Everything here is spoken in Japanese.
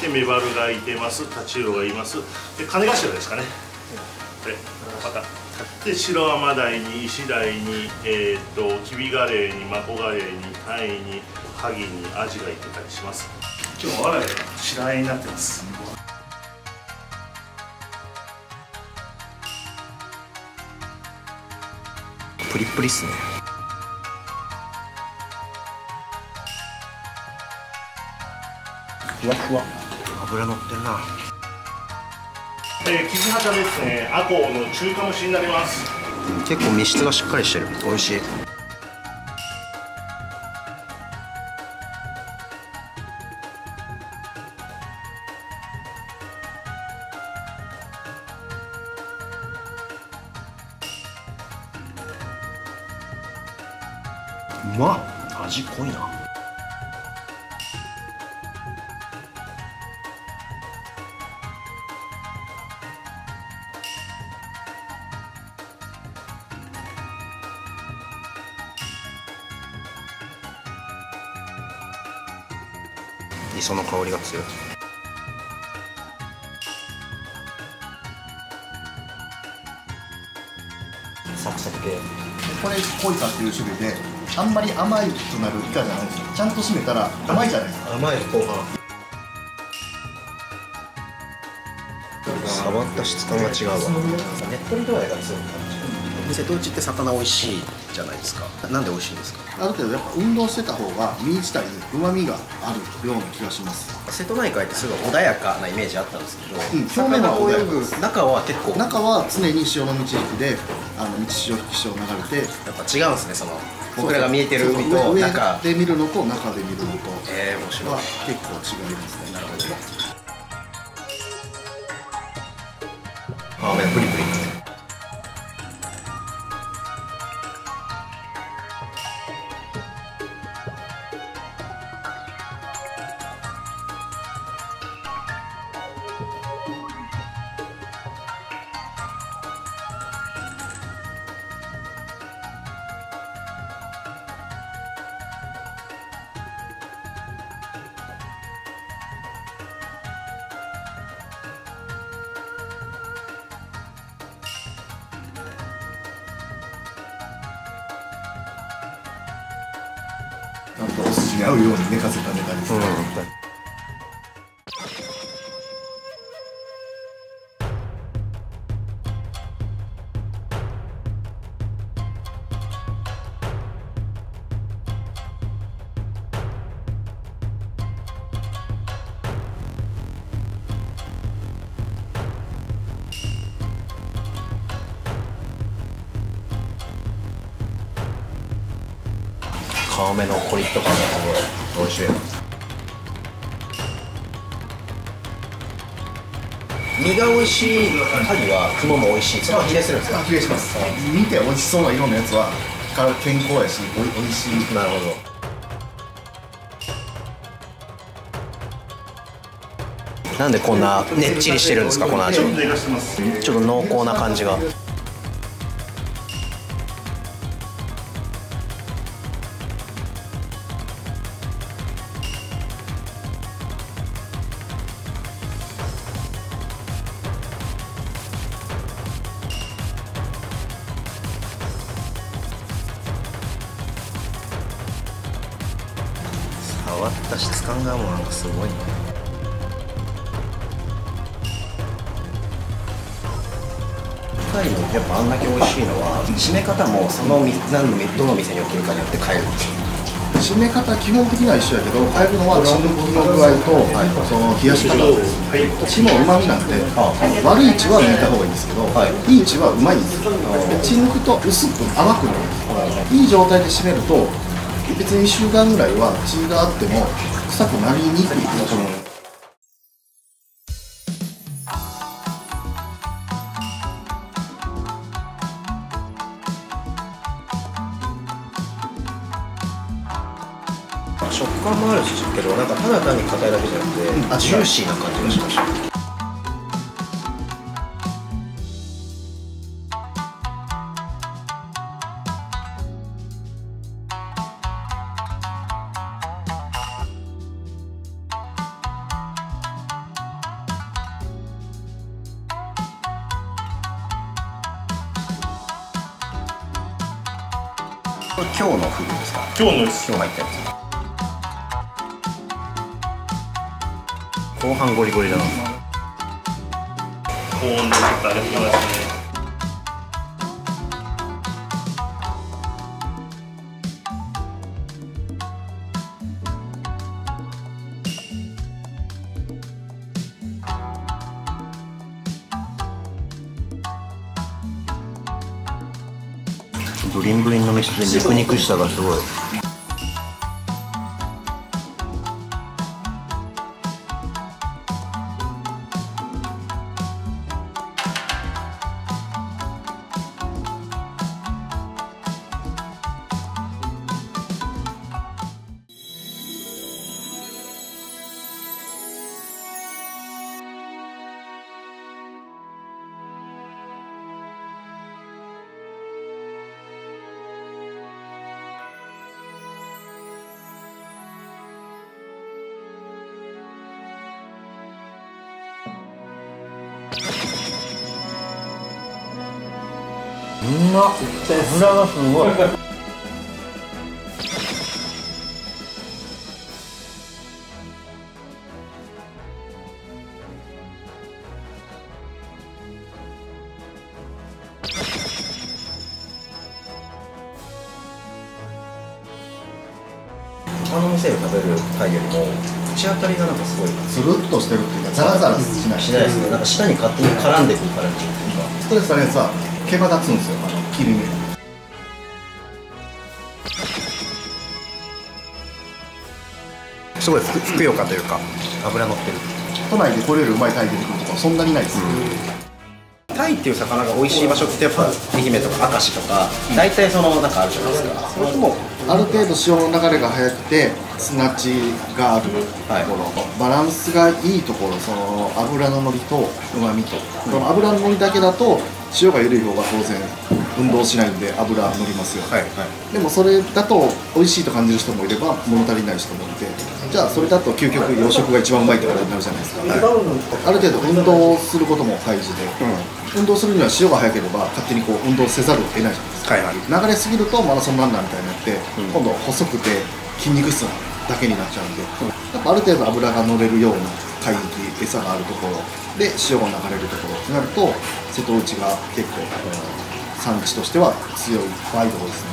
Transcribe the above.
メバルがいてます、タチウオがいます。で金頭ですかね。でまたで白アマダイにイシダイにキビガレイにマコガレイにタイにハギにアジがいてたりします。今日は我が家が白あえになってます。 プリップリっすね。ふわふわ。脂乗ってんな。 キジハタですね。アコウの中華蒸しになります。 結構身質がしっかりしてる。美味しい。うまっ。味濃いな。磯の香りが強い。サクサク系。 これコイカっていう種類で、あんまり甘いくなるイカじゃないですよ。ちゃんと締めたら甘いじゃないですか。 甘い後半。触った質感が違うわ。ねっとり度合いが強い感じ。瀬戸内って魚美味しいじゃないですか。なんで美味しいんですか。 ある程度やっぱ運動してた方が身自体に旨味があるような気がします。 瀬戸内海ってすごい穏やかなイメージあったんですけど、 表面は穏やかです。 中は結構中は常に潮の満ち引きで満ち潮引き潮流れて、 やっぱ違うんですね。その僕らが見えてる海と上中で見るのと中で見るのと面白い。 は結構違いますね。 なるほど。あ、プリプリ。 ちゃんとお寿司に合うように寝かせたネタですね。 皮目のコリッと感がすごい美味しい。身が美味しい萩は肝も美味しい。それは比例するんですか。 比例します。見て美味しそうな色のやつは健康やし美味しい。 なるほど。なんでこんなねっちりしてるんですか、この味。ちょっと濃厚な感じが。触った質感がもうなんかすごいな。タイもやっぱあんだけ美味しいのは締め方もどの店に置けるかによって変えるんですよ。 締め方基本的には一緒やけど、変えるのは血抜きの具合と、その冷やし方ですね。血の旨味なんで、悪い血は抜いた方がいいんですけど、いい血はうまいんですよ。血抜くと薄く甘くなるんです。いい状態で締めると別に1週間ぐらいは血があっても臭くなりにくいです。 食感もあるけど、なんかただ単に硬いだけじゃなくて、ジューシーな感じがしました。 これ今日のフグですか？ 今日のです。 今日入ったやつ。後半ゴリゴリだな。 高温でちょっと上げてきますね。 ブリンブリンの飯で肉肉しさがすごい。うまっ。脂がすごい。他の店で食べるタイよりも口当たりがなんかすごいつるっとしてるっていうかザラザラしないしないですね。なんか舌に勝手に絡んでくるからっていうか、 ストレスされるやつは毛羽立つんですよ、切り身。 すごいふくよかというか脂乗ってる。 都内でこれよりうまいタイ出てくるとかそんなにないです、 タイっていう魚が美味しい場所ってやっぱ愛媛とか明石とか大体そのなんかあるじゃないですか。それともある程度潮の流れが速くて砂地があるところ、バランスがいいところ、その脂の乗りとうまみと、この脂の乗りだけだと潮が緩い方が当然運動しないんで脂乗りますよ、でもそれだと美味しいと感じる人もいれば物足りない人もいて、じゃあそれだと究極養殖が一番うまいってことになるじゃないですか、ある程度運動することも大事で、運動するには潮が速ければ勝手にこう運動せざるを得ないじゃないですか、流れすぎるとマラソンランナーみたいになって、今度細くて筋肉質だけになっちゃうんで、やっぱある程度脂が乗れるような海域、餌があるところで潮が流れるところってなると瀬戸内が結構産地としては強いワイドですね。